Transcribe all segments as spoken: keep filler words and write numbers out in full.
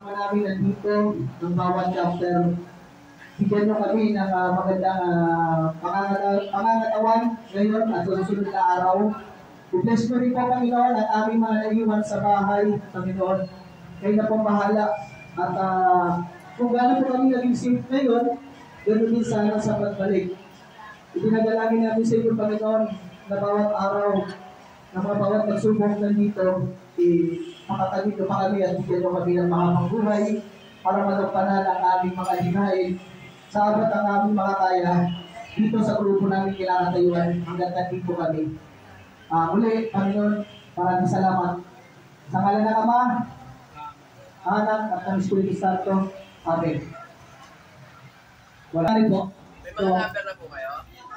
Marami nandito ng bawat chapter. Bigyan nyo kami ng uh, magandang uh, pangangatawan ngayon at susunod na araw. I-bless ko rin po, Panginoon, at aming mga naiwan sa bahay, Panginoon. Kayo na pong bahala. At uh, kung gano'n po kami naging safe ngayon, gano'n din sana sa pagbalik. Ibinadalangin namin sa inyo, Panginoon, na bawat araw, na mga bawat nagsubok nandito, eh, makakalito pa kami at bigyan nyo kami ng mahabang buhay para magampanan ang aming mga linahin sa abot ang aming mga kaya dito sa grupo namin kinakatayuan hanggang nandito kami. Uh, muli, Panginoon, maraming salamat. Sa ngalan ng Ama, Anak at ng Espiritu Santo. Amen. Wala rin po. May mga number na po kayo?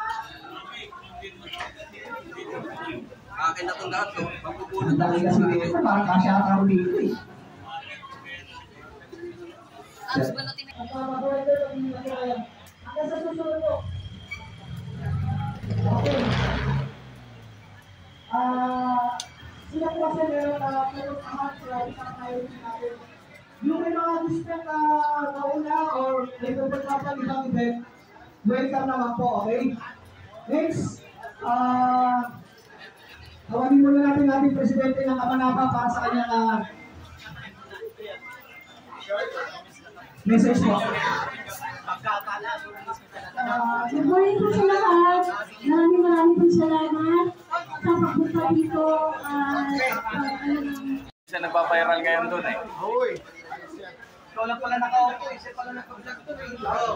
Akin na itong lahat, no? Pagpupulot ang dami kasi dito, parang kasya ako dito eh. Hanggang sa susunod po. Okay. Ah, sila po kasi meron na meron naman sila isang priority natin. Yung may mga gusto na mauna or may pagpapag ibang event, welcome naman po, okay? Next, ah, tawagin muna natin natin Presidente ng Kapanapa para sa kanyang uh, message po. Uh, good morning po sa lahat. Maraming maraming po salamat sa pagpunta dito. Isa nagpa-viral ngayon doon eh. Hoy! Ikaw lang pala naka-auto, isa pala naka-vlog doon eh. Oo.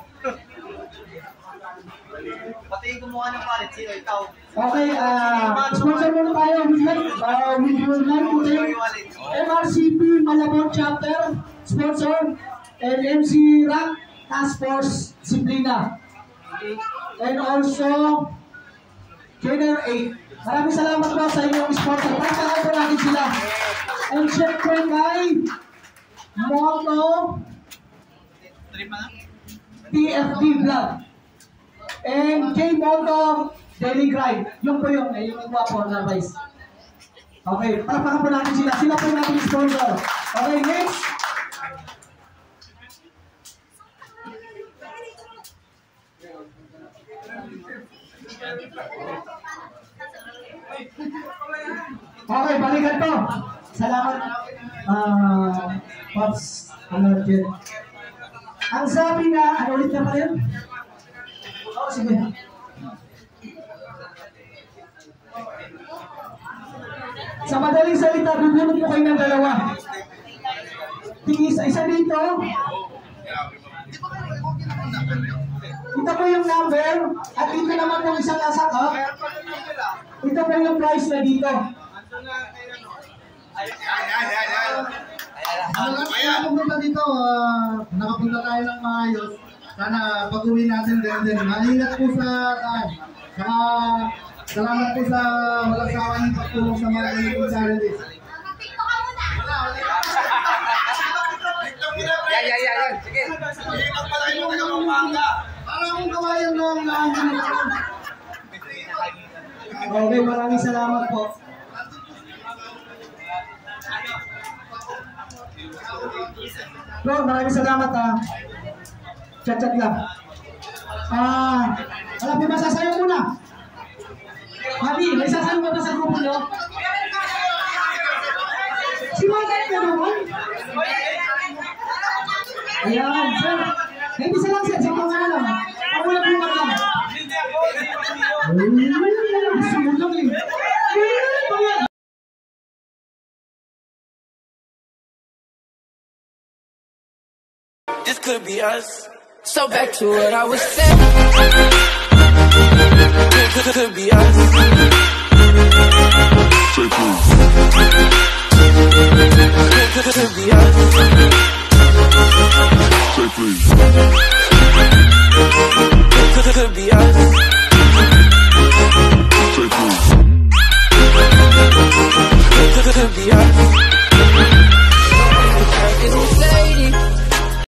Pati yung gumawa ng palit, sino ikaw? Okay, ah, uh, sponsor muna tayo. Uh, we will not put M R C P Malabon Chapter, sponsor, and M C Rank Task Force Disciplina. And also, General eight. Maraming salamat po sa inyong sponsor. Pagkakas po natin sila. And syempre kay Moto T F D Vlog. And J Moto Daily Grind. Yung po yung, eh, yung gwapo na guys. Okay, palakpakan po natin sila. Sila po natin sponsor. Okay, next. Okay, balikan to. Salamat. Ah, uh, Pops, ano dyan. Ang sabi na, ano ulit na pa yun? Oo, oh, sige. Sa madaling salita, bubunod po kayo ng dalawa. Tingis, isa dito. Ito po yung number, at dito naman yung isang nasa cup. Ito po yung price na dito. Kaya pumunta dito, uh, nakapunta tayo ng maayos. Sana pag-uwi natin din din. Maingat po sa taan. Saka salamat po sa walang sawang pagtulong sa mga inyong charities. Magpinto ka muna! Yan, yan, yan, yan. Sige. Sige, magpalay mo tayo ng manga. Para akong kawayan noong naahin na lang. Okay, maraming salamat po. Bro, maraming salamat ha. Chat-chat lang. Ah, alam mo ba, sasayaw muna? Mami, may sasayaw ba sa grupo nyo? Si Magat ka naman? Ayan, sir. Eh, isa lang sir, sa mga alam. Ako lang po lang. Ay, gusto mo lang eh. This could be us. So back to what I was saying. This could, could be us. This could, could be us. Say please. This could, could be us.